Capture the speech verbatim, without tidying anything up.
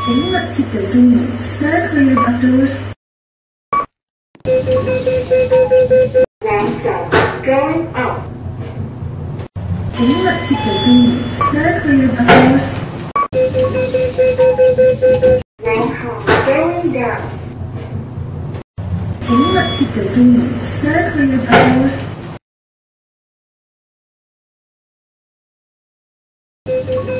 请勿貼地中門 Stand clear of doors. Wrong side. Going up. 请勿貼地中門 Stand clear of doors. Wrong half. Going down. 请勿貼地中門 Stand clear of doors.